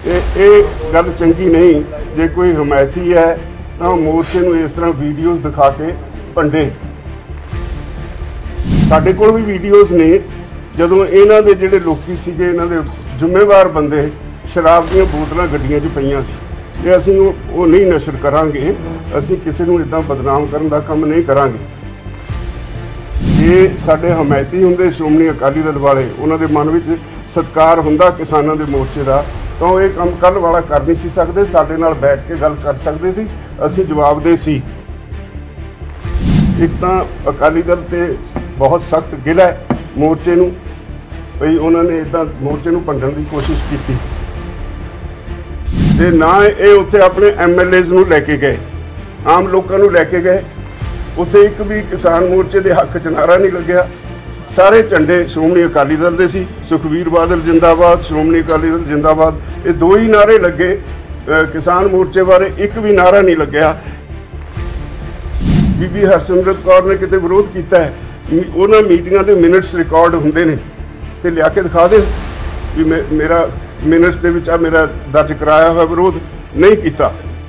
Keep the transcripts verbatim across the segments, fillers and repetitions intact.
ये गल चंगी नहीं। जे कोई हमायती है तो मोर्चे नूं इस तरह वीडियोज़ दिखा के भंडे। साडे कोल भी वीडियोज़ ने जदों इन्हां दे जिहड़े लोकी सीगे, इन्हां दे जिम्मेवार बंदे शराब दीयां बोतलां गड्डियां 'च पईयां सी ते असीं वो नहीं नशर करांगे। असीं किसी नूं इदां बदनाम करन दा काम नहीं करांगे। जे साडे हमायती हुंदे श्रोमणी अकाली दल वाले, उन्हां दे मन विच सत्कार हुंदा किसानां दे मोर्चे दा, तो ये काम कल वाला कर नहीं सी सकते। साडे नाल बैठ के गल कर सकते सी, असीं जवाबदेह सी। एक तो अकाली दल ते बहुत सख्त गिला है मोर्चे नूं, भई उन्होंने इदां मोर्चे नूं भंडण की कोशिश की ते ना ये उत्थे अपने एम एल एज़ नूं लैके गए, आम लोगों नूं लैके गए। उत्थे एक भी किसान मोर्चे के हक च नारा नहीं लग्या। सारे झंडे श्रोमणी अकाली दल दे सी। सुखबीर बादल जिंदाबाद, श्रोमणी अकाली दल जिंदाबाद, ये दो ही नारे लगे। किसान मोर्चे बारे एक भी नारा नहीं लग्या। बीबी हरसिमरत कौर ने किते विरोध किया है, उन्हां मीटिंगां दे मिनट्स रिकॉर्ड हुंदे ने ते लिया के दिखा दे भी मे, मेरा मिनट्स दे विच आ मेरा दर्ज कराया हुआ विरोध नहीं किया।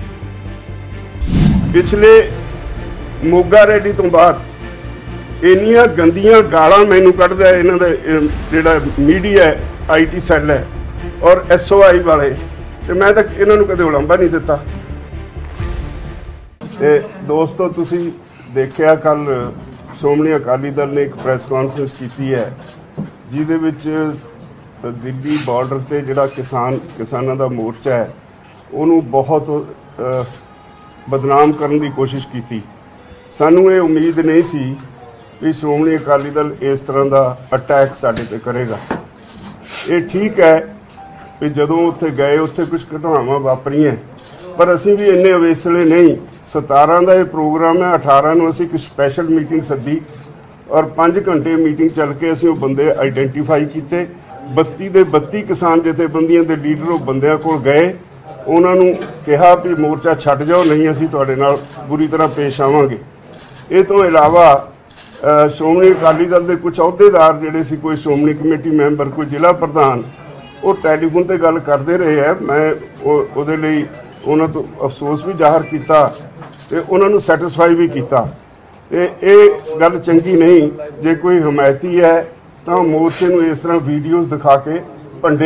पिछले मोगा रैली तो बाद इन्नियां गंदियां गालां मैनू कढ़दा है इन्हां दा जिहड़ा मीडिया है, आई टी सैल है और एस ओ आई वाले, ते मैं तां इन्हां नूं कदे उलंबा नहीं दिता। ते दोस्तों तुसीं देखिया कल श्रोमणी अकाली दल ने एक प्रैस कॉन्फ्रेंस की है जिहदे विच दिल्ली बॉर्डर ते जिहड़ा किसान किसानां दा मोर्चा है उहनूं बहुत बदनाम करने की कोशिश की। सानूं ये उम्मीद नहीं सी भी श्रोमणी अकाली दल इस तरह का अटैक साडे ते करेगा। ये ठीक है भी जदों उत्थे गए उत्थे कुछ घटनावां वापरीआं, पर असीं भी इन्ने अवेसले नहीं। सतारह का ये प्रोग्राम है, अठारह नूं असीं एक स्पैशल मीटिंग सद्दी और पाँच घंटे मीटिंग चल के असीं वो बंदे आइडेंटिफाई किए। बत्ती दे बत्ती किसान जथेबंदियां दे लीडर वो बंदियां कोल गए, उन्हां नूं कहा भी मोर्चा छड्ड जाओ, नहीं असीं तुहाडे नाल बुरी तरह पेश आवांगे। ये तो इलावा श्रोमणी अकाली दल के कुछ अहुदेदार जिहड़े सी, कोई श्रोमणी कमेटी मैंबर, कोई जिला प्रधान, वो टैलीफोन ते गल करते रहे हैं। मैं उहदे लई उन्हां तो अफसोस भी जाहिर किया ते उन्हां नूं सैटिस्फाई भी किया। ते ये गल चंगी नहीं। जे कोई हमायती है तो मोर्चे नूं इस तरह वीडियोज़ दिखा के भंडे।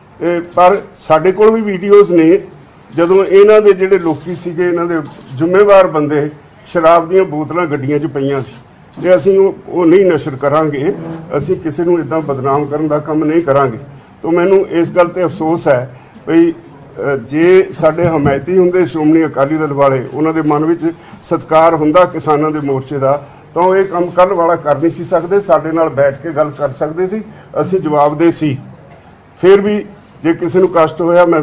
पर साडे कोल भी वीडियोज़ ने जदों इन्हां दे जिहड़े लोकी सीगे, इन्हां दे जिम्मेवार बंदे शराब दीयां बोतलां गड्डियां 'च पईयां सी ते असीं वो नहीं नशर करांगे। असीं किसी नूं इदां बदनाम करन दा काम नहीं करांगे। तो मैनूं इस गल ते अफसोस है भई जे साडे हमायती हुंदे श्रोमणी अकाली दल वाले, उन्हां दे मन विच सत्कार हुंदा किसानां दे मोर्चे दा, तो ये काम कल वाला कर नहीं सी सकते। साडे नाल बैठ के गल कर सकते सी, असीं जवाबदेह सी। फिर भी जे किसी नूं कष्ट होया मैं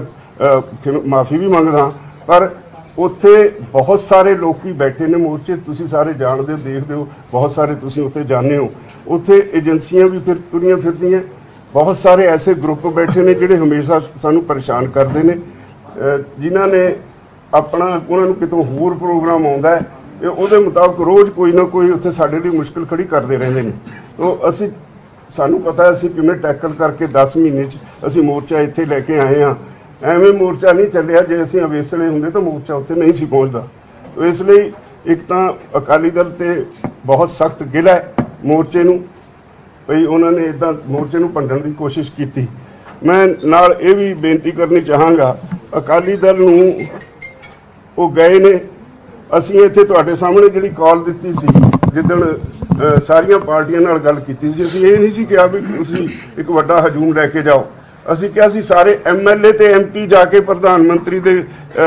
माफ़ी भी मंगदा, पर उत्थे बहुत सारे लोग बैठे ने मोर्चे, तुसीं सारे जानते हो, देखते हो, बहुत सारे तुसीं उत्थे जाने हो। उत्थे एजेंसियां भी फिर तुरियां फिरदियां, बहुत सारे ऐसे ग्रुप बैठे ने जिहड़े हमेशा सानूं परेशान करते हैं, जिन्हां ने अपना उन्हां नूं कितों होर प्रोग्राम आउंदा है, उहदे मुताबिक रोज़ कोई ना कोई उत्थे साडे लई मुश्किल खड़ी करते रहंदे ने। तो असीं सानूं पता है असीं किवें टैकल करके दस महीने च असीं मोर्चा इत्थे लैके आए हाँ। एवें मोर्चा नहीं चलिया, जे असीं अवेसले हुंदे तो मोर्चा उत्थे नहीं सी पहुँचदा। तो इसलिए एक तो अकाली दल ते बहुत सख्त गिला है मोर्चे नूं, भई उन्होंने इदां मोर्चे नूं भंडण की कोशिश की। मैं नाल ये भी बेनती करनी चाहांगा, अकाली दल नूं वो गए ने, असीं इत्थे तुहाडे सामने जिहड़ी कॉल दित्ती सी जिद्दण सारियां पार्टियां नाल गल कीती सी, असीं ये नहीं सी कहा भी तुसीं एक वड्डा हजूम लैके जाओ। असीं कहा सी सारे एम एल ए ते एम पी जाके प्रधानमंत्री दे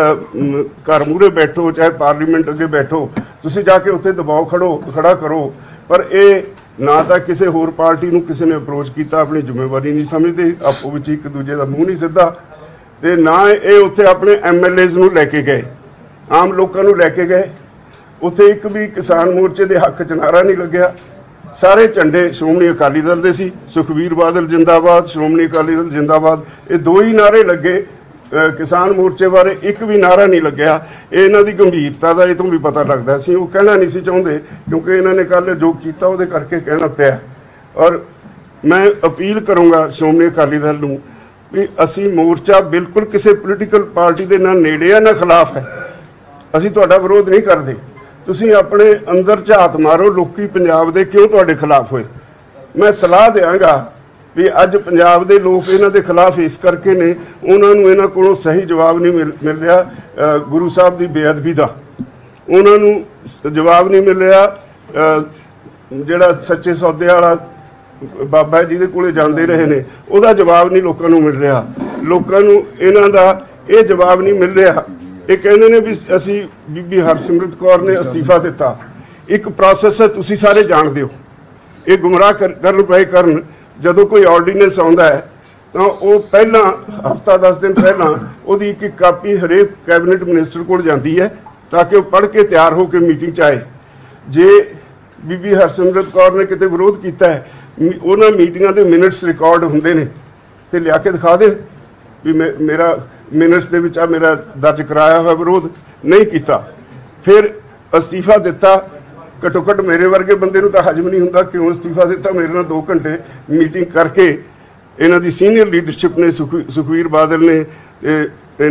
घर मूहरे बैठो, चाहे पार्लीमेंट अगे बैठो, तुसीं जाके उत्थे दबाव खड़ो खड़ा करो। पर ये ना तो किसी होर पार्टी नूं किसी ने अप्रोच किया, अपनी जिम्मेवारी नहीं समझते, आपो विच एक दूजे का मूँह नहीं सीधा, ते ना ये उत्थे अपने एम एल एज़ नूं लैके गए, आम लोगों नूं लैके गए। उत्थे एक भी किसान मोर्चे के हक च नारा नहीं लग्या। सारे झंडे श्रोमणी अकाली दल दे सी। सुखबीर बादल जिंदाबाद, श्रोमणी अकाली दल जिंदाबाद, ये दो ही नारे लगे। किसान मोर्चे बारे एक भी नारा नहीं लग्या। इन्हां दी गंभीरता का इतों भी पता लगता सी, वो कहना नहीं सी चाहते, क्योंकि इन्होंने कल जो किया वो करके कहना पिया। और मैं अपील करूँगा श्रोमणी अकाली दल नूं ਵੀ ਅਸੀਂ ਮੋਰਚਾ ਬਿਲਕੁਲ ਕਿਸੇ ਪੋਲੀਟੀਕਲ ਪਾਰਟੀ ਦੇ ਨਾ ਨੇੜੇ ਆ ਨਾ ਖਿਲਾਫ ਹੈ। ਅਸੀਂ ਤੁਹਾਡਾ ਵਿਰੋਧ ਨਹੀਂ ਕਰਦੇ। ਤੁਸੀਂ ਆਪਣੇ ਅੰਦਰ ਝਾਤ ਮਾਰੋ, ਲੋਕੀ ਪੰਜਾਬ ਦੇ ਕਿਉਂ ਤੁਹਾਡੇ ਖਿਲਾਫ ਹੋਏ। ਮੈਂ ਸਲਾਹ ਦਿਆਂਗਾ ਵੀ ਅੱਜ ਪੰਜਾਬ ਦੇ ਲੋਕ ਇਹਨਾਂ ਦੇ ਖਿਲਾਫ ਇਸ ਕਰਕੇ ਨੇ, ਉਹਨਾਂ ਨੂੰ ਇਹਨਾਂ ਕੋਲੋਂ ਸਹੀ ਜਵਾਬ ਨਹੀਂ ਮਿਲ ਮਿਲ ਰਿਹਾ ਗੁਰੂ ਸਾਹਿਬ ਦੀ ਬੇਅਦਬੀ ਦਾ, ਉਹਨਾਂ ਨੂੰ ਜਵਾਬ ਨਹੀਂ ਮਿਲ ਰਿਹਾ ਜਿਹੜਾ ਸੱਚੇ ਸੌਦੇ ਵਾਲਾ ਬਾਬਾ ਜਿਹਦੇ ਕੋਲੇ ਜਾਂਦੇ ਰਹੇ ਨੇ ਉਹਦਾ ਜਵਾਬ ਨਹੀਂ ਲੋਕਾਂ ਨੂੰ ਮਿਲ ਰਿਹਾ। ਲੋਕਾਂ ਨੂੰ ਇਹਨਾਂ ਦਾ ਇਹ ਜਵਾਬ ਨਹੀਂ ਮਿਲ ਰਿਹਾ। ਇਹ ਕਹਿੰਦੇ ਨੇ ਵੀ ਅਸੀਂ ਬੀਬੀ ਹਰਸਿਮਰਤ ਕੌਰ ਨੇ ਅਸਤੀਫਾ ਦਿੱਤਾ। ਇੱਕ ਪ੍ਰੋਸੈਸ ਹੈ, ਤੁਸੀਂ ਸਾਰੇ ਜਾਣਦੇ ਹੋ। ਇਹ ਗੁੰਮਰਾਹ ਕਰਨ ਪਏ ਕਰਨ ਜਦੋਂ ਕੋਈ ਆਰਡੀਨੈਂਸ ਆਉਂਦਾ ਹੈ ਤਾਂ ਉਹ ਪਹਿਲਾਂ ਹਫ਼ਤਾ ਦਸ ਦਿਨ ਪਹਿਲਾਂ ਉਹਦੀ ਇੱਕ ਕਾਪੀ ਹਰੇਕ ਕੈਬਨਿਟ ਮਿਨਿਸਟਰ ਕੋਲ ਜਾਂਦੀ ਹੈ ਤਾਂ ਕਿ ਉਹ ਪੜ੍ਹ ਕੇ ਤਿਆਰ ਹੋ ਕੇ ਮੀਟਿੰਗ 'ਚ ਆਏ। ਜੇ ਬੀਬੀ ਹਰਸਿਮਰਤ ਕੌਰ ਨੇ ਕਿਤੇ ਵਿਰੋਧ ਕੀਤਾ ਹੈ, ਉਹਨਾਂ ਮੀਟਿੰਗਾਂ ਦੇ ਮਿੰਟਸ ਰਿਕਾਰਡ ਹੁੰਦੇ ਨੇ ਤੇ ਲਿਆ ਕੇ ਦਿਖਾ ਦੇ ਵੀ ਮੇਰਾ ਮਿੰਟਸ ਦੇ ਵਿੱਚ ਆ ਮੇਰਾ ਦਰਜ ਕਰਾਇਆ ਹੋਇਆ ਵਿਰੋਧ ਨਹੀਂ ਕੀਤਾ। ਫਿਰ ਅਸਤੀਫਾ ਦਿੱਤਾ। ਘੱਟੋ ਘੱਟ ਮੇਰੇ ਵਰਗੇ ਬੰਦੇ ਨੂੰ ਤਾਂ ਹਜਮ ਨਹੀਂ ਹੁੰਦਾ ਕਿਉਂ ਅਸਤੀਫਾ ਦਿੱਤਾ। ਮੇਰੇ ਨਾਲ ਦੋ ਘੰਟੇ ਮੀਟਿੰਗ ਕਰਕੇ ਇਹਨਾਂ ਦੀ ਸੀਨੀਅਰ ਲੀਡਰਸ਼ਿਪ ਨੇ, ਸੁਖਵੀਰ ਬਾਦਲ ਨੇ ਤੇ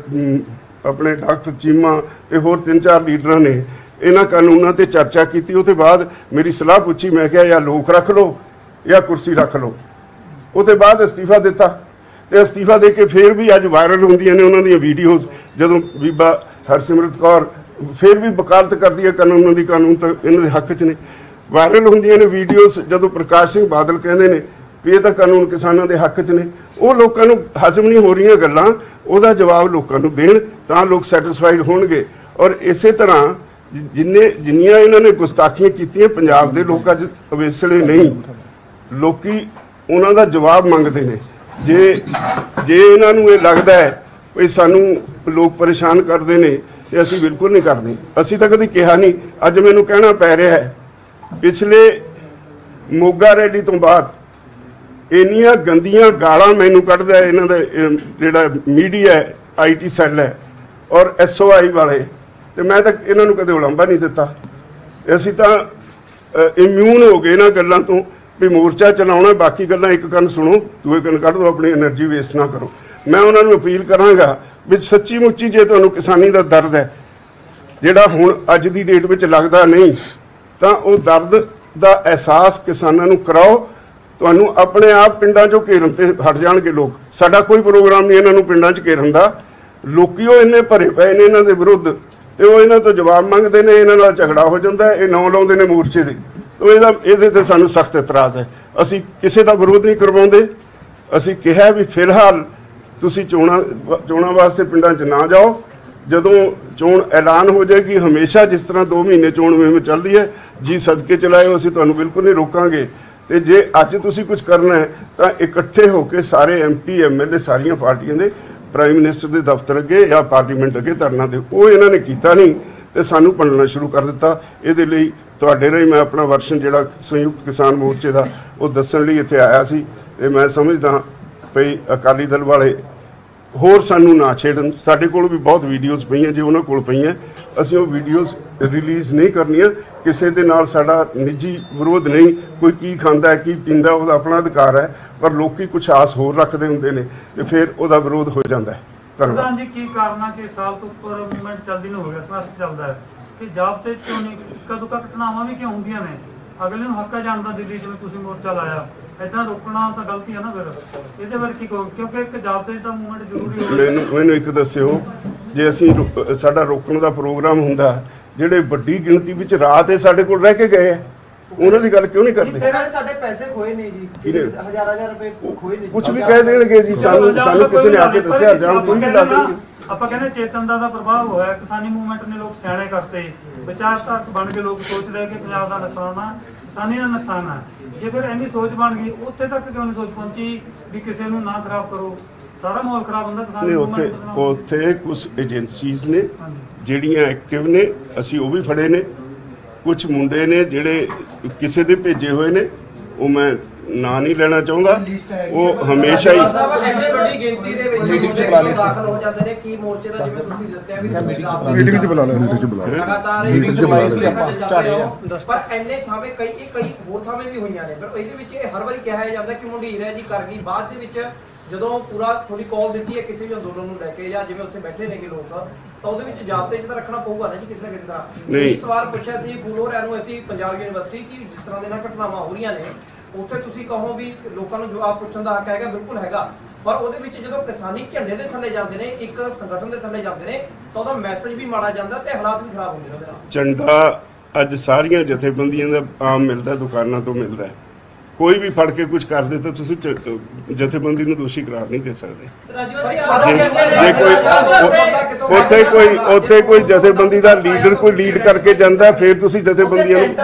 ਆਪਣੇ ਡਾਕਟਰ ਚੀਮਾ ਤੇ ਹੋਰ ਤਿੰਨ ਚਾਰ ਲੀਡਰਾਂ ਨੇ ਇਹਨਾਂ ਕਾਨੂੰਨਾਂ ਤੇ ਚਰਚਾ ਕੀਤੀ। ਉਹ ਤੋਂ ਬਾਅਦ ਮੇਰੀ ਸਲਾਹ ਪੁੱਛੀ, ਮੈਂ ਕਿਹਾ ਜਾਂ ਲੋਕ ਰੱਖ ਲਓ ਜਾਂ ਕੁਰਸੀ ਰੱਖ ਲਓ। ਉਹ ਤੋਂ ਬਾਅਦ ਅਸਤੀਫਾ ਦਿੱਤਾ ਤੇ ਅਸਤੀਫਾ ਦੇ ਕੇ ਫਿਰ ਵੀ ਅੱਜ ਵਾਇਰਲ ਹੁੰਦੀਆਂ ਨੇ ਉਹਨਾਂ ਦੀਆਂ ਵੀਡੀਓਜ਼, ਜਦੋਂ ਬੀਬਾ ਹਰਸਿਮਰਤ ਕੌਰ ਫਿਰ ਵੀ ਵਕਾਲਤ ਕਰਦੀ ਹੈ ਕਾਨੂੰਨਾਂ ਦੀ, ਕਾਨੂੰਨ ਤਾਂ ਇਹਨਾਂ ਦੇ ਹੱਕ 'ਚ ਨੇ, ਵਾਇਰਲ ਹੁੰਦੀਆਂ ਨੇ ਵੀਡੀਓਜ਼। ਜਦੋਂ ਪ੍ਰਕਾਸ਼ ਸਿੰਘ ਬਾਦਲ ਕਹਿੰਦੇ ਨੇ ਵੀ ਇਹ ਤਾਂ ਕਾਨੂੰਨ ਕਿਸਾਨਾਂ ਦੇ ਹੱਕ 'ਚ ਨੇ, ਉਹ ਲੋਕਾਂ ਨੂੰ ਹਜ਼ਮ ਨਹੀਂ ਹੋ ਰਹੀਆਂ ਗੱਲਾਂ, ਉਹਦਾ ਜਵਾਬ ਲੋਕਾਂ ਨੂੰ ਦੇਣ ਤਾਂ ਲੋਕ ਸੈਟੀਸਫਾਈਡ ਹੋਣਗੇ। ਔਰ ਇਸੇ ਤਰ੍ਹਾਂ ਜਿੰਨੇ ਜਿੰਨੀਆਂ ਇਹਨਾਂ ਨੇ ਗੁਸਤਾਖੀਆਂ ਕੀਤੀਆਂ ਪੰਜਾਬ ਦੇ ਲੋਕ ਅੱਜ ਅਵੇਸਲੇ ਨਹੀਂ, ਲੋਕੀ ਉਹਨਾਂ ਦਾ ਜਵਾਬ ਮੰਗਦੇ ਨੇ। ਜੇ ਜੇ ਇਹਨਾਂ ਨੂੰ ਇਹ ਲੱਗਦਾ ਹੈ ਵੀ ਸਾਨੂੰ ਲੋਕ ਪਰੇਸ਼ਾਨ ਕਰਦੇ ਨੇ ਤੇ ਅਸੀਂ ਬਿਲਕੁਲ ਨਹੀਂ ਕਰਦੇ। ਅਸੀਂ ਤਾਂ ਕਦੀ ਕਿਹਾ ਨਹੀਂ, ਅੱਜ ਮੈਨੂੰ ਕਹਿਣਾ ਪੈ ਰਿਹਾ ਹੈ। ਪਿਛਲੇ ਮੋਗਾ ਰੈਲੀ ਤੋਂ ਬਾਅਦ ਇੰਨੀਆਂ ਗੰਦੀਆਂ ਗਾਲਾਂ ਮੈਨੂੰ ਕੱਢਦਾ ਇਹਨਾਂ ਦਾ ਜਿਹੜਾ ਮੀਡੀਆ ਆਈ ਟੀ ਸੈੱਲ ਹੈ ਔਰ ਐਸ ਓ ਆਈ ਵਾਲੇ, ਤੇ ਮੈਂ ਤਾਂ ਇਹਨਾਂ ਨੂੰ ਕਦੇ ਉਲੰਭਾ ਨਹੀਂ ਦਿੱਤਾ। ਅਸੀਂ ਤਾਂ ਇਮਿਊਨ ਹੋ ਗਏ ਇਹਨਾਂ ਗੱਲਾਂ ਤੋਂ ਵੀ ਮੋਰਚਾ ਚਲਾਉਣਾ, ਬਾਕੀ ਗੱਲਾਂ ਇੱਕ ਕੰਨ ਸੁਣੋ ਦੂਏ ਕੰਨ ਕੱਢ ਦਿਓ, ਆਪਣੀ ਐਨਰਜੀ ਵੇਸਟ ਨਾ ਕਰੋ। ਮੈਂ ਉਹਨਾਂ ਨੂੰ ਅਪੀਲ ਕਰਾਂਗਾ ਵੀ ਸੱਚੀ ਮੁੱਚੀ ਜੇ ਤੁਹਾਨੂੰ ਕਿਸਾਨੀ ਦਾ ਦਰਦ ਹੈ ਜਿਹੜਾ ਹੁਣ ਅੱਜ ਦੀ ਡੇਟ ਵਿੱਚ ਲੱਗਦਾ ਨਹੀਂ, ਤਾਂ ਉਹ ਦਰਦ ਦਾ ਅਹਿਸਾਸ ਕਿਸਾਨਾਂ ਨੂੰ ਕਰਾਓ। ਤੁਹਾਨੂੰ ਆਪਣੇ ਆਪ ਪਿੰਡਾਂ 'ਚੋਂ ਘੇਰਨ ਤੇ ਹਟ ਜਾਣਗੇ ਲੋਕ। ਸਾਡਾ ਕੋਈ ਪ੍ਰੋਗਰਾਮ ਨਹੀਂ ਇਹਨਾਂ ਨੂੰ ਪਿੰਡਾਂ 'ਚ ਘੇਰਨ ਦਾ। ਲੋਕੀ ਉਹ ਇੰਨੇ ਭਰੇ ਪਏ ਨੇ ਇਹਨਾਂ ਦੇ ਵਿਰੁੱਧ ਤੇ ਉਹ ਇਹਨਾਂ ਤੋਂ ਜਵਾਬ ਮੰਗਦੇ ਨੇ, ਇਹਨਾਂ ਨਾਲ ਝਗੜਾ ਹੋ ਜਾਂਦਾ, ਇਹ ਨਾਂ ਲਾਉਂਦੇ ਨੇ ਮੋਰਚੇ ਦੇ। ਤੋ ਇਹਦਾ ਇਹਦੇ ਤੇ ਸਾਨੂੰ ਸਖਤ ਇਤਰਾਜ਼ ਹੈ। ਅਸੀਂ ਕਿਸੇ ਦਾ ਵਿਰੋਧ ਨਹੀਂ ਕਰਵਾਉਂਦੇ। ਅਸੀਂ ਕਿਹਾ ਵੀ ਫਿਲਹਾਲ ਤੁਸੀਂ ਚੋਣਾਂ ਚੋਣਾਂ ਵਾਸਤੇ ਪਿੰਡਾਂ 'ਚ ਨਾ ਜਾਓ। ਜਦੋਂ ਚੋਣ ਐਲਾਨ ਹੋ ਜਾਏਗੀ, ਹਮੇਸ਼ਾ ਜਿਸ ਤਰ੍ਹਾਂ ਦੋ ਮਹੀਨੇ ਚੋਣ ਮੁਹਿੰਮ ਚੱਲਦੀ ਹੈ, ਜੀ ਸਦਕੇ ਚਲਾਇਓ, ਅਸੀਂ ਤੁਹਾਨੂੰ ਬਿਲਕੁਲ ਨਹੀਂ ਰੋਕਾਂਗੇ। ਤੇ ਜੇ ਅੱਜ ਤੁਸੀਂ ਕੁਝ ਕਰਨਾ ਹੈ ਤਾਂ ਇਕੱਠੇ ਹੋ ਕੇ ਸਾਰੇ M P M L A ਸਾਰੀਆਂ ਪਾਰਟੀਆਂ ਦੇ ਪ੍ਰਾਈਮ ਮਿਨਿਸਟਰ ਦੇ ਦਫ਼ਤਰ ਅੱਗੇ ਜਾਂ ਪਾਰਲੀਮੈਂਟ ਅੱਗੇ ਧਰਨਾ ਦਿਓ। ਉਹ ਇਹਨਾਂ ਨੇ ਕੀਤਾ ਨਹੀਂ ਤੇ ਸਾਨੂੰ ਭੰਡਣਾ ਸ਼ੁਰੂ ਕਰ ਦਿੱਤਾ। ਇਹਦੇ ਲਈ ਤੁਹਾਡੇ ਰਾਹੀਂ ਮੈਂ ਆਪਣਾ ਵਰਸ਼ਨ ਜਿਹੜਾ ਸੰਯੁਕਤ ਕਿਸਾਨ ਮੋਰਚੇ ਦਾ ਉਹ ਦੱਸਣ ਲਈ ਇੱਥੇ ਆਇਆ ਸੀ। ਤੇ ਮੈਂ ਸਮਝਦਾ ਭਈ ਅਕਾਲੀ ਦਲ ਵਾਲੇ ਹੋਰ ਸਾਨੂੰ ਨਾ ਛੇੜਨ। ਸਾਡੇ ਕੋਲ ਵੀ ਬਹੁਤ ਵੀਡੀਓਜ਼ ਪਈਆਂ, ਜੇ ਉਹਨਾਂ ਕੋਲ ਪਈਆਂ ਅਸੀਂ ਉਹ ਵੀਡੀਓਜ਼ ਰਿਲੀਜ਼ ਨਹੀਂ ਕਰਨੀਆਂ। ਕਿਸੇ ਦੇ ਨਾਲ ਸਾਡਾ ਨਿੱਜੀ ਵਿਰੋਧ ਨਹੀਂ। ਕੋਈ ਕੀ ਖਾਂਦਾ ਹੈ ਕੀ ਪੀਂਦਾ ਉਹਦਾ ਆਪਣਾ ਅਧਿਕਾਰ ਹੈ, ਪਰ ਲੋਕੀ ਕੁਛ ਆਸ ਹੋਰ ਰੱਖਦੇ ਹੁੰਦੇ ਨੇ ਤੇ ਫਿਰ ਉਹਦਾ ਵਿਰੋਧ ਹੋ ਜਾਂਦਾ ਹੈ। ਧੰਨਵਾਦ ਜੀ। ਕੀ ਕਾਰਨ ਹੈ ਕਿ ਸਾਲ ਤੋਂ ਉੱਪਰ ਮੂਵਮੈਂਟ ਚੱਲਦੀ ਨੂੰ ਹੋ ਗਿਆ, ਸੰਘਰਸ਼ ਚੱਲਦਾ ਹੈ ਕਿ ਜਾਬਤੇ ਕਿਉਂ ਨਹੀਂ, ਕਦੋਂ ਤੱਕ ਘਟਨਾਵਾਂ ਵੀ ਕਿਉਂ ਹੁੰਦੀਆਂ ਨੇ? ਅਗਲੇ ਨੂੰ ਹੱਕਾ ਜਾਣਦਾ ਦਿੱਲੀ ਜਿਵੇਂ ਤੁਸੀਂ ਮੋਰਚਾ ਲਾਇਆ, ਇੱਦਾਂ ਰੋਕਣਾ ਤਾਂ ਗਲਤੀ ਹੈ ਨਾ। ਫਿਰ ਇਹਦੇ ਬਾਰੇ ਕੀ ਕਹੋ, ਕਿਉਂਕਿ ਇੱਕ ਜਾਬਤੇ ਦਾ ਮੂਵਮੈਂਟ ਜ਼ਰੂਰੀ ਹੋ। ਮੈਨੂੰ ਮੈਨੂੰ ਇੱਕ ਦੱਸਿਓ, ਜੇ ਅਸੀਂ ਸਾਡਾ ਰੋਕਣ ਦਾ ਪ੍ਰੋਗਰਾਮ ਹੁੰਦਾ, ਜਿਹੜੇ ਵੱਡੀ ਗਿਣਤੀ ਵਿੱਚ ਰਾਤ ਇਹ ਸਾਡੇ ਕੋਲ ਰਹਿ ਕੇ ਗਏ ਆ, ਉਹਨਾਂ ਦੀ ਗੱਲ ਕਿਉਂ ਨਹੀਂ ਕਰਦੇ? ਸਾਡੇ ਪੈਸੇ ਖੋਏ ਨੇ ਜੀ, ਹਜ਼ਾਰ ਹਜ਼ਾਰ ਰੁਪਏ ਖੋਏ ਨੇ। ਕੁਝ ਵੀ ਕਹਿ ਦੇਣਗੇ ਜੀ, ਸਾਨੂੰ ਸਾਨੂੰ ਕਿਸੇ ਨੇ ਆ ਕੇ ਦੱਸਿਆ ਜਾਂ ਕੋਈ ਵੀ ਲਾ ਦੇਣਗੇ। ਆਪਾਂ ਕਹਿੰਦੇ ਚੇਤਨ ਦਾ ਪ੍ਰਭਾਵ ਹੋਇਆ, ਕਿਸਾਨੀ ਮੂਵਮੈਂਟ ਨੇ ਲੋਕ ਸਿਆਣੇ ਕਰਤੇ, ਵਿਚਾਰਧਾਰਕ ਬਣ ਕੇ ਲੋਕ ਸੋਚਦੇ ਆ ਕਿ ਪੰਜਾਬ ਦਾ ਨੁਕਸਾਨ ਆ, ਕਿਸਾਨੀ ਦਾ ਨੁਕਸਾਨ ਆ। ਜੇ ਫਿਰ ਇੰਨੀ ਸੋਚ ਬਣ ਗਈ, ਉੱਥੇ ਤੱਕ ਕਿਉਂ ਨਹੀਂ ਸੋਚ ਪਹੁੰਚੀ ਵੀ ਕਿਸੇ ਨੂੰ ਨਾ ਖਰਾਬ ਕਰੋ? ਸਾਰਾ ਮਾਹੌਲ ਖਰਾਬ ਹੁੰਦਾ ਕਿਸਾਨੀ ਮੂਵਮੈਂਟ ਦਾ। ਉੱਥੇ ਕੁਝ ਏਜੰਸੀਜ਼ ਨੇ ਜਿਹੜੀਆਂ ਐਕਟਿਵ ਨੇ, ਅਸੀਂ ਉਹ ਵੀ ਫੜੇ ਨੇ। ਕੁਝ ਮੁੰਡੇ ਨੇ ਜਿਹੜੇ ਕਿਸੇ ਦੇ ਭੇਜੇ ਹੋਏ ਨੇ, ਉਹ ਮੈਂ ਨਾਂ ਨਹੀਂ ਲੈਣਾ ਚਾਹੁੰਦਾ, ਉਹ ਹਮੇਸ਼ਾ ਹੀ ਵੱਡੀ ਗਿਣਤੀ ਦੇ ਵਿੱਚ ਮੀਟਿੰਗ ਚ ਬੁਲਾ ਲਿਆ ਦਾਖਲ ਹੋ ਜਾਂਦੇ ਨੇ। ਕੀ ਮੋਰਚੇ ਦਾ ਜਿਵੇਂ ਤੁਸੀਂ ਦੱਸਿਆ ਵੀ ਮੀਟਿੰਗ ਚ ਬੁਲਾ ਲਿਆ, ਮੀਟਿੰਗ ਚ ਬੁਲਾ ਲਿਆ, ਲਗਾਤਾਰ ਮੀਟਿੰਗ ਚ ਬੁਲਾਏ ਸੀ ਆਪਾਂ ਝਾੜੇ ਆ। ਪਰ ਐਨੇ ਥਾਵੇਂ ਕਈ ਕਈ ਹੋਰ ਥਾਵੇਂ ਵੀ ਹੋਈਆਂ ਨੇ, ਪਰ ਇਹਦੇ ਵਿੱਚ ਇਹ ਹਰ ਵਾਰੀ ਕਿਹਾ ਜਾਂਦਾ ਕਿ ਮੁੰਡੀਰ ਹੈ ਜੀ ਕਰ ਗਈ, ਬਾਅਦ ਦੇ ਵਿੱਚ ਜਦੋਂ ਪੂਰਾ ਥੋੜੀ ਕਾਲ ਦਿੱਤੀ ਹੈ ਕਿਸੇ ਵੀ ਅੰਦੋਲਨ ਨੂੰ ਲੈ ਕੇ ਜਾਂ ਜਿਵੇਂ ਉੱਥੇ ਬੈਠੇ ਨੇਗੇ ਲੋਕ ਤਾਂ ਉਹਦੇ ਵਿੱਚ ਜਾਬਤੇ 'ਚ ਤਾਂ ਰੱਖਣਾ ਪਊਗਾ ਨਾ ਜੀ ਕਿਸੇ ਨਾ ਕਿਸੇ ਤਰ੍ਹਾਂ। ਇਹ ਸਵਾਲ ਪੁੱਛਿਆ ਸੀ ਫੂਲੋਰਿਆਂ ਨੂੰ ਅਸੀਂ ਪੰਜਾਬ ਯੂਨੀਵਰਸਿਟੀ ਕਿ ਜਿਸ ਤਰ੍ਹਾਂ ਦੇ ਨਾਲ ਘਟਨਾਵਾਂ ਹੋ ਰਹੀਆਂ ਨੇ ਉੱਥੇ ਤੁਸੀਂ ਕਹੋ ਵੀ ਲੋਕਾਂ ਨੂੰ ਜਵਾਬ ਪੁੱਛਣ ਦਾ ਹੱਕ ਹੈਗਾ, ਬਿਲਕੁਲ ਹੈਗਾ, ਪਰ ਉਹਦੇ ਵਿੱਚ ਜਦੋਂ ਕਿਸਾਨੀ ਝੰਡੇ ਦੇ ਥੱਲੇ ਜਾਂਦੇ ਨੇ, ਇੱਕ ਸੰਗਠਨ ਦੇ ਥੱਲੇ ਜਾਂਦੇ ਨੇ, ਤਾਂ ਉਹਦਾ ਮੈਸੇਜ ਵੀ ਮਾੜਾ ਜਾਂਦਾ ਤੇ ਹਾਲਾਤ ਵੀ ਖਰਾਬ ਹੁੰਦੇ ਨੇ ਉਹਦੇ ਨਾਲ। ਝੰਡਾ ਅੱਜ ਸਾਰੀਆਂ ਜਥੇਬੰਦੀਆਂ ਦਾ ਆਮ ਮਿਲਦਾ, ਦੁਕਾਨਾਂ ਤੋਂ ਮਿਲਦਾ। ਕੋਈ ਵੀ ਫੜ ਕੇ ਕੁਝ ਕਰ ਦੇ ਤਾਂ ਤੁਸੀਂ ਜਥੇਬੰਦੀ ਨੂੰ ਦੋਸ਼ੀ ਕਰਾਰ ਨਹੀਂ ਦੇ ਸਕਦੇ। ਜੇ ਕੋਈ ਉੱਥੇ ਕੋਈ ਉੱਥੇ ਕੋਈ ਜਥੇਬੰਦੀ ਦਾ ਲੀਡਰ ਕੋਈ ਲੀਡ ਕਰਕੇ ਜਾਂਦਾ ਫਿਰ ਤੁਸੀਂ ਜਥੇਬੰਦੀਆਂ ਨੂੰ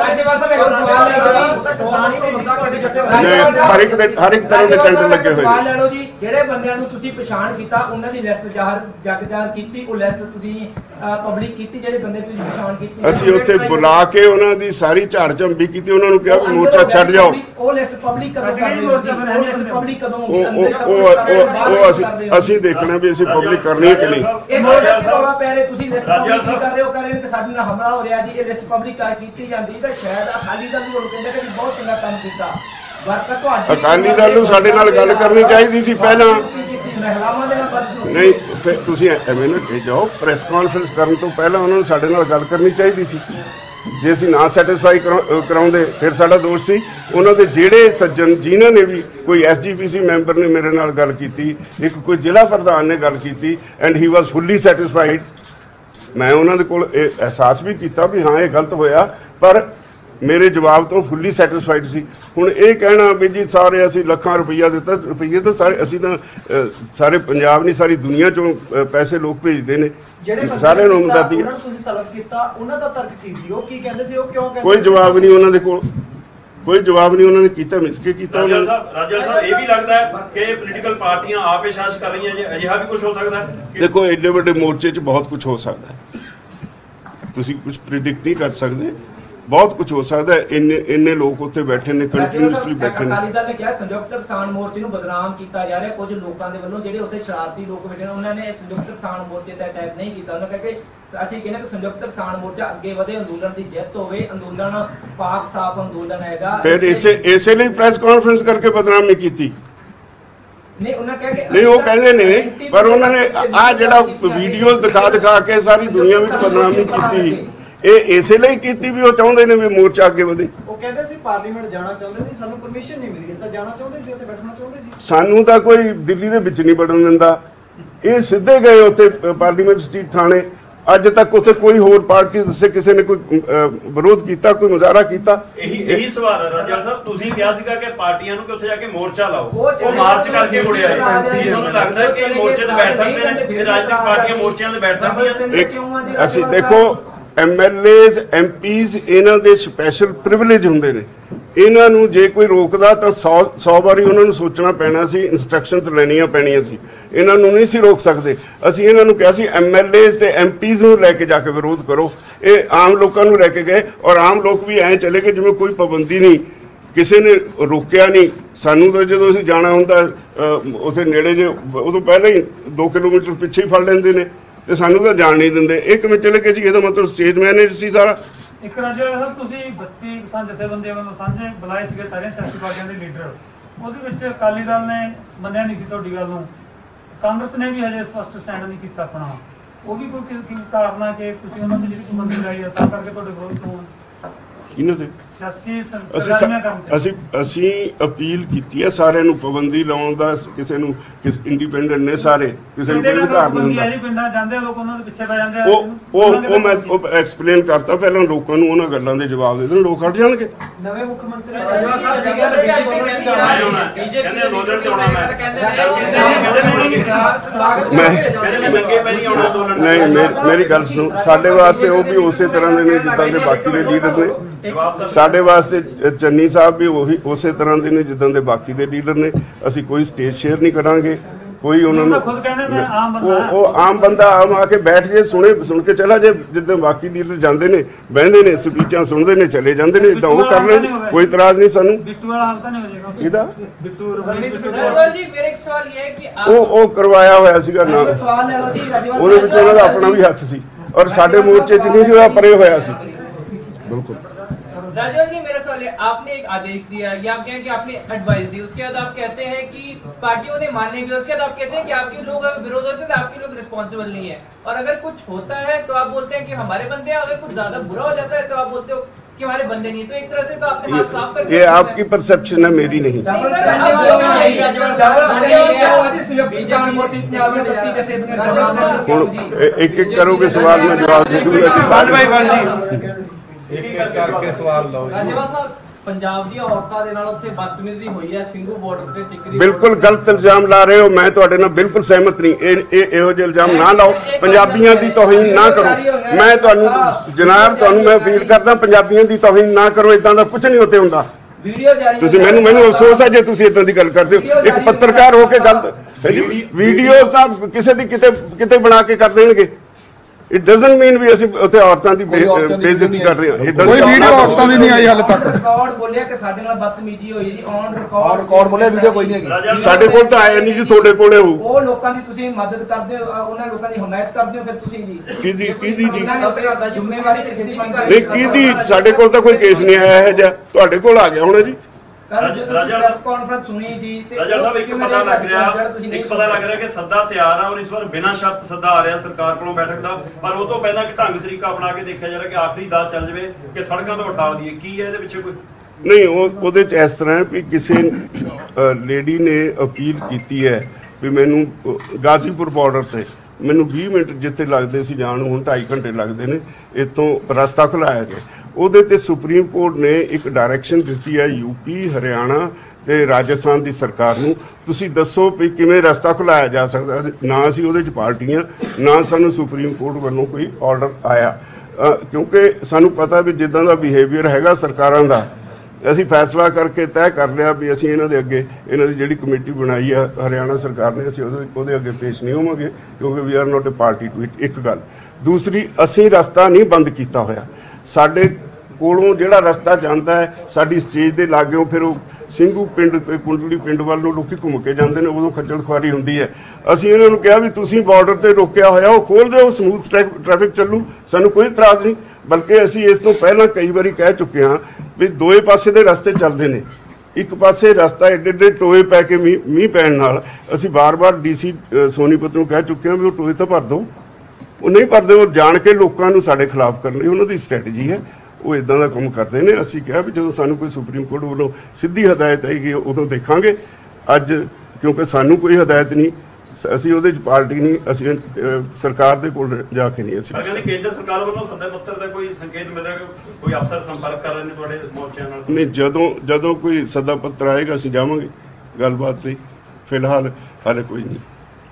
ਹਰ ਇੱਕ ਹਰ ਇੱਕ ਤਰ੍ਹਾਂ ਦੇ ਟੈਂਡਰ ਲੱਗੇ ਹੋਏ ਨੇ। ਜਿਹੜੇ ਬੰਦਿਆਂ ਨੂੰ ਤੁਸੀਂ ਪਛਾਣ ਕੀਤਾ ਉਹਨਾਂ ਦੀ ਲਿਸਟ ਜ਼ਾਹਰ ਜਗ ਜ਼ਾਹਰ ਕੀਤੀ, ਉਹ ਲਿਸਟ ਤੁਸੀਂ ਪਬਲਿਕ ਕੀਤੀ, ਜਿਹੜੇ ਬੰਦੇ ਤੁਸੀਂ ਪਛਾਣ ਕੀਤੀ ਅਸੀਂ ਉੱਥੇ ਬੁਲਾ ਕੇ ਉਹਨਾਂ ਦੀ ਸਾਰੀ ਝਾੜ ਝੰਬੀ ਕੀਤੀ, ਉਹਨਾਂ ਨੂੰ ਕਿਹਾ ਕਿ ਮੋਰਚਾ ਛੱਡ ਜਾਓ। ਉਹ ਲਿਸਟ ਪਬਲਿਕ ਕਦੋਂ ਕਰ ਰਹੇ ਹੋ? ਉਹ ਲਿਸਟ ਪਬਲਿਕ ਕਦੋਂ ਹੋਊਗੀ? ਉਹ ਅਸੀਂ ਅਸੀਂ ਦੇਖਣਾ ਵੀ ਅਸੀਂ ਪਬਲਿਕ ਕਰਨੀ ਹੈ ਕਿ ਨਹੀਂ। ਇਸ ਰੌਲਾ ਪੈ ਰਿਹਾ, ਤੁਸੀਂ ਲਿਸਟ ਪਬਲਿਕ ਕਰ ਰਹੇ ਹੋ, ਕਰ ਰਹੇ ਹੋ ਕਿ ਸਾਡੇ ਨਾਲ ਹਮਲਾ ਹੋ ਰਿਹਾ ਜੀ, ਇਹ ਲਿਸਟ ਪਬਲਿਕ ਕਰ ਕੀਤੀ ਜਾਂਦੀ ਤਾਂ ਸ਼ਾਇਦ ਅਕਾਲੀ ਦਲ ਵੀ ਉਹਨੂੰ ਕਹਿੰਦੇ ਕਿ ਬਹੁਤ ਚੰਗਾ ਕੰਮ ਕੀਤਾ। ਅਕਾਲੀ ਦਲ ਨੂੰ ਸਾਡੇ ਨਾਲ ਗੱਲ ਕਰਨੀ ਚਾਹੀਦੀ ਸੀ ਪਹਿਲਾਂ। ਮਹਿਲਾਵਾਂ ਦੇ ਨਾਲ ਨਹੀਂ ਫਿਰ ਤੁਸੀਂ ਐਵੇਂ ਨਾ ਕਹੀ ਜਾਓ, ਪ੍ਰੈਸ ਕਾਨਫਰੰਸ ਕਰਨ ਤੋਂ ਪਹਿਲਾਂ ਉਹਨਾਂ ਨੂੰ ਸਾਡੇ ਨਾਲ ਗੱਲ ਕਰਨੀ ਚਾਹੀਦੀ ਸੀ। ਜੇ ਅਸੀਂ ਨਾ ਸੈਟੀਸਫਾਈ ਕਰਾਉਂਦੇ ਫਿਰ ਸਾਡਾ ਦੋਸ਼ ਸੀ। ਉਹਨਾਂ ਦੇ ਜਿਹੜੇ ਸੱਜਣ ਜਿਨ੍ਹਾਂ ਨੇ ਵੀ, ਕੋਈ ਐਸ ਜੀ ਪੀ ਸੀ ਮੈਂਬਰ ਨੇ ਮੇਰੇ ਨਾਲ ਗੱਲ ਕੀਤੀ, ਇੱਕ ਕੋਈ ਜ਼ਿਲ੍ਹਾ ਪ੍ਰਧਾਨ ਨੇ ਗੱਲ ਕੀਤੀ and he was fully satisfied. ਮੈਂ ਉਹਨਾਂ ਦੇ ਕੋਲ ਇਹ ਅਹਿਸਾਸ ਵੀ ਕੀਤਾ ਵੀ ਹਾਂ ਇਹ ਗਲਤ ਹੋਇਆ, ਪਰ ਮੇਰੇ ਜਵਾਬ ਤੋਂ ਫੁੱਲੀ ਸੈਟੀਸਫਾਈਡ ਸੀ। ਹੁਣ ਇਹ ਕਹਿਣਾ ਵੀ ਜੀ ਸਾਰੇ ਅਸੀਂ ਲੱਖਾਂ ਰੁਪਈਆ ਦਿੱਤਾ, ਰੁਪਈਏ ਤਾਂ ਸਾਰੇ ਅਸੀਂ ਤਾਂ ਸਾਰੇ ਪੰਜਾਬ ਨਹੀਂ ਸਾਰੀ ਦੁਨੀਆ ਚੋਂ ਪੈਸੇ ਲੋਕ ਭੇਜਦੇ ਨੇ, ਸਾਰਿਆਂ ਨੂੰ ਮਦਦ ਦੀ। ਤੁਸੀਂ ਤਲਬ ਕੀਤਾ, ਉਹਨਾਂ ਦਾ ਤਰਕ ਕੀ ਸੀ? ਉਹ ਕੀ ਕਹਿੰਦੇ ਸੀ? ਉਹ ਕਿਉਂ ਕਹਿੰਦੇ? ਕੋਈ ਜਵਾਬ ਨਹੀਂ ਉਹਨਾਂ ਦੇ ਕੋਲ, ਕੋਈ ਜਵਾਬ ਨਹੀਂ ਉਹਨਾਂ ਨੇ ਕੀਤਾ। ਮਿਸਕੇ ਕੀਤਾ ਉਹਨਾਂ ਨੇ। ਰਾਜਾ ਸਾਹਿਬ ਇਹ ਵੀ ਲੱਗਦਾ ਹੈ ਕਿ ਪੋਲੀਟੀਕਲ ਪਾਰਟੀਆਂ ਆਪੇ ਸ਼ਾਸਨ ਕਰ ਰਹੀਆਂ ਜੇ ਅਜਿਹਾ ਵੀ ਕੁਝ ਹੋ ਸਕਦਾ? ਦੇਖੋ ਐਡੇ ਵੱਡੇ ਮੋਰਚੇ 'ਚ ਬਹੁਤ ਕੁਝ ਹੋ ਸਕਦਾ, ਤੁਸੀਂ ਕੁਝ ਪ੍ਰੀਡਿਕਟ ਨਹੀਂ ਕਰ ਸਕਦੇ, ਬਹੁਤ ਕੁਝ ਹੋ ਸਕਦਾ। ਇੰਨੇ ਇੰਨੇ ਲੋਕ ਉੱਥੇ ਬੈਠੇ ਨੇ, ਕੰਟੀਨਿਊਸਲੀ ਬੈਠੇ ਨੇ। ਅਕਾਲੀ ਦਲ ਨੇ ਕਿਹਾ ਸੰਯੁਕਤ ਕਿਸਾਨ ਮੋਰਚੇ ਨੂੰ ਬਦਨਾਮ ਕੀਤਾ ਜਾ ਰਿਹਾ। ਕੁਝ ਲੋਕਾਂ ਦੇ ਵੱਲੋਂ ਜਿਹੜੇ ਉੱਥੇ ਸ਼ਰਾਰਤੀ ਲੋਕ ਬੈਠੇ ਨੇ ਉਹਨਾਂ ਨੇ ਸੰਯੁਕਤ ਕਿਸਾਨ ਮੋਰਚੇ ਤੇ ਅਟੈਕ ਨਹੀਂ ਕੀਤਾ। ਉਹਨਾਂ ਕਹਿੰਦੇ ਅਸੀਂ ਕਹਿੰਦੇ ਕਿ ਸੰਯੁਕਤ ਕਿਸਾਨ ਮੋਰਚਾ ਅੱਗੇ ਵਧੇ, ਅੰਦੋਲਨ ਦੀ ਜਿੱਤ ਹੋਵੇ, ਅੰਦੋਲਨ ਪਾਕ ਸਾਫ ਅੰਦੋਲਨ ਹੈਗਾ। ਫਿਰ ਇਸੇ ਇਸੇ ਲਈ ਪ੍ਰੈਸ ਕਾਨਫਰੰਸ ਕਰਕੇ ਬਦਨਾਮ ਨਹੀਂ ਕੀਤੀ। ਨਹੀਂ ਉਹਨਾਂ ਕਹਿ ਕੇ ਨਹੀਂ ਉਹ ਕਹਿੰਦੇ ਨੇ, ਪਰ ਉਹਨਾਂ ਨੇ ਆਹ ਜਿਹੜਾ ਵੀਡੀਓਜ਼ ਦਿਖਾ ਦਿਖਾ ਕੇ ਸਾਰੀ ਦੁਨੀਆ ਵਿੱਚ ਬਦਨਾਮੀ ਕੀਤੀ, ਇਹ ਇਸੇ ਲਈ ਕੀਤੀ ਵੀ ਉਹ ਚਾਹੁੰਦੇ ਨੇ ਵੀ ਮੋਰਚਾ ਅੱਗੇ ਵਧੇ। ਉਹ ਕਹਿੰਦੇ ਸੀ ਪਾਰਲੀਮੈਂਟ ਜਾਣਾ ਚਾਹੁੰਦੇ ਸੀ, ਸਾਨੂੰ ਪਰਮਿਸ਼ਨ ਨਹੀਂ ਮਿਲੀ, ਤਾਂ ਜਾਣਾ ਚਾਹੁੰਦੇ ਸੀ, ਉੱਥੇ ਬੈਠਣਾ ਚਾਹੁੰਦੇ ਸੀ। ਸਾਨੂੰ ਤਾਂ ਕੋਈ ਦਿੱਲੀ ਦੇ ਵਿੱਚ ਨਹੀਂ ਵੜਨ ਦਿੰਦਾ। ਇਹ ਸਿੱਧੇ ਗਏ ਉੱਥੇ ਪਾਰਲੀਮੈਂਟ ਸਟਰੀਟ ਥਾਣੇ। ਅੱਜ ਤੱਕ ਉੱਥੇ ਕੋਈ ਹੋਰ ਪਾਰਟੀ ਦੱਸੇ ਕਿਸੇ ਨੇ ਕੋਈ ਵਿਰੋਧ ਕੀਤਾ, ਕੋਈ ਮੁਜ਼ਾਹਰਾ ਕੀਤਾ? ਇਹੀ ਇਹੀ ਸਵਾਲ ਹੈ ਰਾਜਾ ਸਾਹਿਬ, ਤੁਸੀਂ ਕਿਹਾ ਸੀਗਾ ਕਿ ਪਾਰਟੀਆਂ ਨੂੰ ਕਿ ਉੱਥੇ ਜਾ ਕੇ ਮੋਰਚਾ ਲਾਓ, ਉਹ ਮਾਰਚ ਕਰਕੇ ਮੁੜਿਆ ਹੈ। ਤੁਹਾਨੂੰ ਲੱਗਦਾ ਹੈ ਕਿ ਮੋਰਚੇ ਤੇ ਬੈਠ ਸਕਦੇ ਨੇ, ਇਹ ਰਾਜਨੀਤਿਕ ਪਾਰਟੀਆਂ ਮੋਰਚਿਆਂ ਤੇ ਬੈਠ ਸਕਦੀਆਂ? ਅਸੀਂ ਦੇਖੋ M L As M Ps ਇਹਨਾਂ ਦੇ ਸਪੈਸ਼ਲ ਪ੍ਰਿਵਿਲੇਜ ਹੁੰਦੇ ਨੇ। ਇਹਨਾਂ ਨੂੰ ਜੇ ਕੋਈ ਰੋਕਦਾ ਤਾਂ ਸੌ ਸੌ ਵਾਰੀ ਉਹਨਾਂ ਨੂੰ ਸੋਚਣਾ ਪੈਣਾ ਸੀ, ਇਨਸਟਰਕਸ਼ਨਸ ਲੈਣੀਆਂ ਪੈਣੀਆਂ ਸੀ। ਇਹਨਾਂ ਨੂੰ ਨਹੀਂ ਸੀ ਰੋਕ ਸਕਦੇ। ਅਸੀਂ ਇਹਨਾਂ ਨੂੰ ਕਿਹਾ ਸੀ ਐਮ ਐਲ ਏਜ਼ ਤੇ ਐਮ ਪੀਜ਼ ਨੂੰ ਲੈ ਕੇ ਜਾ ਕੇ ਵਿਰੋਧ ਕਰੋ। ਇਹ ਆਮ ਲੋਕਾਂ ਨੂੰ ਲੈ ਕੇ ਗਏ ਔਰ ਆਮ ਲੋਕ ਵੀ ਐਂ ਚਲੇ ਗਏ ਜਿਵੇਂ ਕੋਈ ਪਾਬੰਦੀ ਨਹੀਂ, ਕਿਸੇ ਨੇ ਰੋਕਿਆ ਨਹੀਂ। ਸਾਨੂੰ ਤਾਂ ਜਦੋਂ ਅਸੀਂ ਜਾਣਾ ਹੁੰਦਾ ਉੱਥੇ ਨੇੜੇ ਜੇ ਉਦੋਂ ਪਹਿਲਾਂ ਹੀ ਦੋ ਕਿਲੋਮੀਟਰ ਪਿੱਛੇ ਹੀ ਫੜ ਲੈਂਦੇ ਨੇ ਤੇ ਸਾਨੂੰ ਤਾਂ ਜਾਣ ਨਹੀਂ ਦਿੰਦੇ। ਇਹ ਕਿਵੇਂ ਚਲੇ ਗਏ ਜੀ? ਇਹਦਾ ਮਤਲਬ ਸਟੇਜ ਮੈਨੇਜ ਸੀ ਸਾਰਾ। ਇੱਕ ਰਾਜਾ ਸਾਹਿਬ ਤੁਸੀਂ ਬੱਤੀ ਕਿਸਾਨ ਜਥੇਬੰਦੀਆਂ ਵੱਲੋਂ ਸਾਂਝੇ ਬੁਲਾਏ ਸੀਗੇ ਸਾਰੀਆਂ ਸਿਆਸੀ ਪਾਰਟੀਆਂ ਦੇ ਲੀਡਰ, ਉਹਦੇ ਵਿੱਚ ਅਕਾਲੀ ਦਲ ਨੇ ਮੰਨਿਆ ਨਹੀਂ ਸੀ ਤੁਹਾਡੀ ਗੱਲ ਨੂੰ, ਕਾਂਗਰਸ ਨੇ ਵੀ ਹਜੇ ਸਪਸ਼ਟ ਸਟੈਂਡ ਨਹੀਂ ਕੀਤਾ ਆਪਣਾ। ਉਹ ਵੀ ਕੋਈ ਕੀ ਕਾਰਨ ਹੈ ਕਿ ਤੁਸੀਂ ਉਹਨਾਂ ਦੀ ਜਿਹੜੀ ਪਾਬੰਦੀ ਲਾਈ ਹੈ ਤਾਂ ਕਰਕੇ ਤੁਹਾਡੇ ਵਿਰੋਧ ਤੋਂ ਇਹਨਾਂ ਦੇ ਸਿਆਸੀ ਅਸੀਂ ਸਰਗਰਮੀਆਂ ਕਰਨ ਤੇ? ਅਸੀਂ ਅਸੀਂ ਅਪੀਲ ਕੀਤੀ ਹੈ ਸਾਰਿਆਂ ਨੂੰ ਪਾਬੰਦੀ ਲਾਉਣ ਦਾ। ਕਿਸੇ ਨੂੰ ਕਿਸ ਇੰਡੀਪੈਂਡੈਂਟ ਨੇ ਸਾਰੇ, ਕਿਸੇ ਨੂੰ ਕੋਈ ਅਧਿਕਾਰ ਨਹੀਂ ਹੁੰਦਾ। ਪਿੰਡਾਂ ਜਾਂਦੇ ਆ ਲੋਕ, ਉਹਨਾਂ ਦੇ ਪਿੱਛੇ ਪੈ ਜਾਂਦੇ ਆ। ਉਹ ਉਹ ਉਹ ਮੈਂ ਐਕਸਪਲੇਨ ਕਰਤਾ ਪਹਿਲਾਂ, ਲੋਕਾਂ ਨੂੰ ਉਹਨਾਂ ਗੱਲਾਂ ਦੇ ਜਵਾਬ ਦੇ ਦੇਣ, ਲੋਕ ਹਟ ਜਾਣਗੇ। ਨਵੇਂ ਮੁੱਖ ਮੰਤਰੀ ਨਹੀਂ, ਮੇਰੀ ਗੱਲ ਸੁਣੋ, ਸਾਡੇ ਵਾਸਤੇ ਉਹ ਵੀ ਉਸੇ ਤਰ੍ਹਾਂ ਦੇ ਨੇ ਜਿੱਦਾਂ ਦੇ ਬਾਕੀ ਦੇ ਲੀਡਰ ਨੇ। ਸਾਡੇ ਵਾਸਤੇ ਚੰਨੀ ਸਾਹਿਬ ਵੀ ਉਹੀ ਉਸੇ ਤਰ੍ਹਾਂ ਦੇ ਨੇ ਜਿੱਦਾਂ ਦੇ ਬਾਕੀ ਦੇ ਲੀਡਰ ਨੇ। ਅਸੀਂ ਕੋਈ ਸਟੇਜ ਸ਼ੇਅਰ ਨਹੀਂ ਕਰਾਂਗੇ, ਕੋਈ ਉਹਨਾਂ ਨੂੰ ਖੁਦ ਕਹਿੰਦੇ ਮੈਂ ਆਮ ਬੰਦਾ, ਉਹ ਉਹ ਆਮ ਬੰਦਾ ਆਮ ਆ ਕੇ ਬੈਠ ਜੇ, ਸੁਣੇ ਸੁਣ ਕੇ ਚਲਾ ਜੇ। ਜਿੱਦਾਂ ਬਾਕੀ ਲੀਡਰ ਜਾਂਦੇ ਨੇ, ਬਹਿੰਦੇ ਨੇ, ਸਪੀਚਾਂ ਸੁਣਦੇ ਨੇ, ਚਲੇ ਜਾਂਦੇ ਨੇ, ਇਦਾਂ ਉਹ ਕਰ ਲੈਣ, ਕੋਈ ਇਤਰਾਜ਼ ਨਹੀਂ ਸਾਨੂੰ। ਬਿੱਟੂ ਵਾਲਾ ਹਾਲ ਤਾਂ ਨਹੀਂ ਹੋ ਜਾਏਗਾ ਇਹਦਾ? ਬਿੱਟੂ ਰਾਜਵਰ ਜੀ ਮੇਰੇ ਇੱਕ ਸਵਾਲ ਇਹ ਹੈ ਕਿ ਆਪ ਉਹ ਉਹ ਕਰਵਾਇਆ ਹੋਇਆ ਸੀਗਾ ਨਾ, ਸਵਾਲ ਲੈ ਲਓ ਜੀ ਰਾਜਵਰ। ਉਹਦੇ ਵਿੱਚ ਉਹਨਾਂ ਦਾ ਆਪਣਾ ਵੀ ਹੱਥ ਸੀ ਔਰ ਸਾਡੇ ਮੋਰਚੇ 'ਚ ਨਹੀਂ ਸੀ, ਉਹਦਾ ਪਰੇ ਹੋਇਆ ਸੀ। ਬਿਲਕੁਲ ਰਾਜਵਰ ਜੀ ਮੇਰਾ ਸਵਾਲ पहले आपने एक आदेश दिया या आप कहें कि आपने एडवाइस दी, उसके बाद आप कहते हैं कि पार्टियों ने माने भी, उसके बाद आप कहते हैं कि आपके लोग अगर विरोध होते हैं तो आपके लोग रिस्पॉन्सिबल नहीं है, और अगर कुछ होता है तो आप बोलते हैं कि हमारे बंदे हैं, अगर कुछ ज्यादा बुरा हो जाता है तो आप बोलते हो कि हमारे बंदे नहीं। तो एक तरह से तो आपने हाथ साफ कर ये आपकी परसेप्शन है, मेरी नहीं। एक एक करोगे सवाल में जवाब दे दूंगा कि सारे ਕਰਕੇ ਸਵਾਲ ਲਓ ਰਾਜੇਵਾਲ ਸਾਹਿਬ, ਪੰਜਾਬ ਦੀਆਂ ਔਰਤਾਂ ਦੇ ਨਾਲ ਉੱਥੇ ਬਦਤਮੀਜ਼ੀ ਹੋਈ ਹੈ ਸਿੰਘੂ ਬਾਰਡਰ ਤੇ ਟਿਕਰੀ। ਬਿਲਕੁਲ ਗਲਤ ਇਲਜ਼ਾਮ ਲਾ ਰਹੇ ਹੋ, ਮੈਂ ਤੁਹਾਡੇ ਨਾਲ ਬਿਲਕੁਲ ਸਹਿਮਤ ਨਹੀਂ। ਇਹ ਇਹ ਇਹੋ ਜਿਹੇ ਇਲਜ਼ਾਮ ਨਾ ਲਾਓ, ਪੰਜਾਬੀਆਂ ਦੀ ਤੋਹੀਨ ਨਾ ਕਰੋ। ਮੈਂ ਤੁਹਾਨੂੰ ਜਨਾਬ ਤੁਹਾਨੂੰ ਮੈਂ ਅਪੀਲ ਕਰਦਾ, ਪੰਜਾਬੀਆਂ ਦੀ ਤੋਹੀਨ ਨਾ ਕਰੋ, ਇਦਾਂ ਦਾ ਕੁਝ ਨਹੀਂ ਉੱਥੇ ਹੁੰਦਾ। ਤੁਸੀਂ ਮੈਨੂੰ ਮੈਨੂੰ ਅਫਸੋਸ ਹੈ ਜੇ ਤੁਸੀਂ ਇਦਾਂ ਦੀ ਗੱਲ ਕਰਦੇ ਹੋ। ਇੱਕ ਪੱਤਰਕਾਰ ਹੋ ਕੇ ਗਲਤ ਵੀਡੀਓ ਤਾਂ ਕਿਸੇ ਦੀ ਕਿਤੇ ਕਿਤੇ ਬਣਾ ਕੇ ਕਰ ਦੇਣਗੇ। ਇਟ ਡਸਨਟ ਮੀਨ ਵੀ ਅਸੀਂ ਉੱਥੇ ਔਰਤਾਂ ਦੀ ਬੇਇੱਜ਼ਤੀ ਕਰ ਰਹੇ ਹਾਂ। ਕੋਈ ਵੀਡੀਓ ਔਰਤਾਂ ਦੀ ਨਹੀਂ ਆਈ ਹਾਲੇ ਤੱਕ। ਰਿਕਾਰਡ ਬੋਲਿਆ ਕਿ ਸਾਡੇ ਨਾਲ ਬਦਤਮੀਜ਼ੀ ਹੋਈ ਜੀ, ਔਨ ਰਿਕਾਰਡ ਰਿਕਾਰਡ ਬੋਲਿਆ, ਵੀਡੀਓ ਕੋਈ ਨਹੀਂ ਹੈਗੀ ਸਾਡੇ ਕੋਲ ਤਾਂ ਆਇਆ ਨਹੀਂ ਜੀ, ਤੁਹਾਡੇ ਕੋਲੇ ਹੋਊ। ਉਹ ਲੋਕਾਂ ਦੀ ਤੁਸੀਂ ਮਦਦ ਕਰਦੇ ਹੋ, ਉਹਨਾਂ ਲੋਕਾਂ ਦੀ ਹਮਾਇਤ ਕਰਦੇ ਹੋ ਫਿਰ ਤੁਸੀਂ ਜੀ। ਕਿਹਦੀ ਕਿਹਦੀ ਜੀ ਜ਼ਿੰਮੇਵਾਰੀ ਕਿਸੇ ਦੀ ਨਹੀਂ, ਕਿਹਦੀ? ਸਾਡੇ ਕੋਲ ਤਾਂ ਕੋਈ ਕੇਸ ਨਹੀਂ ਆਇਆ ਹੈ ਜਾਂ ਤੁਹਾਡੇ ਕੋਲ ਆ ਗਿਆ ਹੋਣਾ ਜੀ। ਪ੍ਰੈਸ ਕਾਨਫਰੰਸ ਸੁਣੀ ਜੀ ਤੇ ਰਾਜਾ ਸਾਹਿਬ ਇੱਕ ਪਤਾ ਲੱਗ ਰਿਹਾ ਇੱਕ ਪਤਾ ਲੱਗ ਰਿਹਾ ਕਿ ਸੱਦਾ ਤਿਆਰ ਆ ਔਰ ਇਸ ਵਾਰ ਬਿਨਾਂ ਸ਼ਰਤ ਸੱਦਾ ਆ ਰਿਹਾ ਸਰਕਾਰ ਕੋਲੋਂ ਬੈਠਕ ਦਾ, ਪਰ ਉਹ ਤੋਂ ਪਹਿਲਾਂ ਕਿ ਢੰਗ ਤਰੀਕਾ ਅਪਣਾ ਕੇ ਦੇਖਿਆ ਜਾ ਰਿਹਾ ਕਿ ਆਖਰੀ ਦਾਅ ਚੱਲ ਜਾਵੇ ਕਿ ਸੜਕਾਂ ਤੋਂ ਹਟਾ ਦਈਏ। ਕੀ ਹੈ ਇਹਦੇ ਪਿੱਛੇ ਕੋਈ? ਨਹੀਂ, ਉਹ ਉਹਦੇ ਚ ਇਸ ਤਰ੍ਹਾਂ ਹੈ ਵੀ ਕਿਸੇ ਲੇਡੀ ਨੇ ਅਪੀਲ ਕੀਤੀ ਹੈ ਵੀ ਮੈਨੂੰ ਗਾਜ਼ੀਪੁਰ ਬਾਰਡਰ ਤੇ ਮੈਨੂੰ ਵੀਹ ਮਿੰਟ ਜਿੱਥੇ ਲੱਗਦੇ ਸੀ ਜਾਣ ਨੂੰ ਹੁਣ ਢਾਈ ਘੰਟੇ ਲੱਗਦੇ ਨੇ, ਇੱਥੋਂ ਰਸਤਾ ਖੁਲਾਇਆ ਗਿਆ। ਉਹਦੇ ਤੇ ਸੁਪਰੀਮ ਕੋਰਟ ਨੇ ਇੱਕ ਡਾਇਰੈਕਸ਼ਨ ਦਿੱਤੀ ਹੈ ਯੂਪੀ, ਹਰਿਆਣਾ ਤੇ ਰਾਜਸਥਾਨ ਦੀ ਸਰਕਾਰ ਨੂੰ, ਤੁਸੀਂ ਦੱਸੋ ਵੀ ਕਿਵੇਂ ਰਸਤਾ ਖੁਲਾਇਆ ਜਾ ਸਕਦਾ। ਨਾ ਅਸੀਂ ਉਹਦੇ 'ਚ ਪਾਰਟੀਆਂ, ਨਾ ਸਾਨੂੰ ਸੁਪਰੀਮ ਕੋਰਟ ਵੱਲੋਂ ਕੋਈ ਆਰਡਰ ਆਇਆ, ਕਿਉਂਕਿ ਸਾਨੂੰ ਪਤਾ ਵੀ ਜਿੱਦਾਂ ਦਾ ਬਿਹੇਵੀਅਰ ਹੈਗਾ ਸਰਕਾਰਾਂ ਦਾ, ਅਸੀਂ ਫੈਸਲਾ ਕਰਕੇ ਤੈਅ ਕਰ ਲਿਆ ਵੀ ਅਸੀਂ ਇਹਨਾਂ ਦੇ ਅੱਗੇ ਇਹਨਾਂ ਦੀ ਜਿਹੜੀ ਕਮੇਟੀ ਬਣਾਈ ਆ ਹਰਿਆਣਾ ਸਰਕਾਰ ਨੇ, ਅਸੀਂ ਉਹਦੇ ਉਹਦੇ ਅੱਗੇ ਪੇਸ਼ ਨਹੀਂ ਹੋਵਾਂਗੇ ਕਿਉਂਕਿ we are not a party to it. ਇੱਕ ਗੱਲ। ਦੂਸਰੀ, ਅਸੀਂ ਰਸਤਾ ਨਹੀਂ ਬੰਦ ਕੀਤਾ ਹੋਇਆ। ਸਾਡੇ ਕੋਲੋਂ ਜਿਹੜਾ ਰਸਤਾ ਜਾਂਦਾ ਹੈ ਸਾਡੀ ਸਟੇਜ ਦੇ ਲਾਗਿਓਂ, ਫਿਰ ਉਹ ਸਿੰਘੂ ਪਿੰਡ ਤੇ ਕੁੰਡਲੀ ਪਿੰਡ ਵੱਲ ਨੂੰ ਲੋਕੀ ਘੁੰਮ ਕੇ ਜਾਂਦੇ ਨੇ, ਉਦੋਂ ਖੱਜਲ ਖੁਆਰੀ ਹੁੰਦੀ ਹੈ। ਅਸੀਂ ਇਹਨਾਂ ਨੂੰ ਕਿਹਾ ਵੀ ਤੁਸੀਂ ਬਾਰਡਰ ਤੇ ਰੋਕਿਆ ਹੋਇਆ ਉਹ ਖੋਲ੍ਹ ਦਿਓ, ਸਮੂਥ ਟ੍ਰੈਫਿਕ ਚੱਲੂ, ਸਾਨੂੰ ਕੋਈ ਇਤਰਾਜ਼ ਨਹੀਂ। ਬਲਕਿ ਅਸੀਂ ਇਸ ਤੋਂ ਪਹਿਲਾਂ ਕਈ ਵਾਰੀ ਕਹਿ ਚੁੱਕੇ ਹਾਂ ਵੀ ਦੋਏ ਪਾਸੇ ਦੇ ਰਸਤੇ ਚੱਲਦੇ ਨੇ। ਇੱਕ ਪਾਸੇ ਰਸਤਾ ਏਡੇ ਏਡੇ ਟੋਏ ਪੈ ਕੇ ਮੀਂਹ ਮੀਂਹ ਪੈਣ ਨਾਲ ਅਸੀਂ ਬਾਰ-ਬਾਰ ਡੀਸੀ ਸੋਨੀਪਤ ਨੂੰ ਕਹਿ ਚੁੱਕੇ ਹਾਂ ਵੀ ਉਹ ਟੋਏ ਤਾਂ ਭਰ ਦਿਓ। ਉਹ ਨਹੀਂ ਭਰਦੇ, ਉਹ ਜਾਣ ਕੇ ਲੋਕਾਂ ਨੂੰ ਸਾਡੇ ਖਿਲਾਫ ਕਰਨ ਲਈ ਉਹਨਾਂ ਦੀ ਸਟ੍ਰੈਟਜੀ ਹੈ, ਉਹ ਇਦਾਂ ਦਾ ਕੰਮ ਕਰਦੇ ਨੇ। ਅਸੀਂ ਕਿਹਾ ਵੀ ਜਦੋਂ ਸਾਨੂੰ ਕੋਈ ਸੁਪਰੀਮ ਕੋਰਟ ਵੱਲੋਂ ਸਿੱਧੀ ਹਦਾਇਤ ਆਏਗੀ ਉਦੋਂ ਦੇਖਾਂਗੇ। ਅੱਜ ਕਿਉਂਕਿ ਸਾਨੂੰ ਕੋਈ ਹਦਾਇਤ ਨਹੀਂ, ਅਸੀਂ ਉਹਦੇ 'ਚ ਪਾਰਟੀ ਨਹੀਂ, ਅਸੀਂ ਸਰਕਾਰ ਦੇ ਕੋਲ ਜਾ ਕੇ ਨਹੀਂ। ਅਸੀਂ ਕਹਿੰਦੇ ਕੇਂਦਰ ਸਰਕਾਰ ਵੱਲੋਂ ਸੱਦੇ ਪੱਤਰ ਦਾ ਕੋਈ ਸੰਕੇਤ ਮਿਲਿਆ ਕਿ ਕੋਈ ਅਫਸਰ ਸੰਪਰਕ ਕਰ ਰਹੇ ਨੇ ਤੁਹਾਡੇ ਮੋਰਚਿਆਂ ਨਾਲ? ਨਹੀਂ, ਜਦੋਂ ਜਦੋਂ ਕੋਈ ਸੱਦਾ ਪੱਤਰ ਆਏਗਾ ਅਸੀਂ ਜਾਵਾਂਗੇ ਗੱਲਬਾਤ ਲਈ। ਫਿਲਹਾਲ ਹਾਲੇ ਕੋਈ ਨਹੀਂ।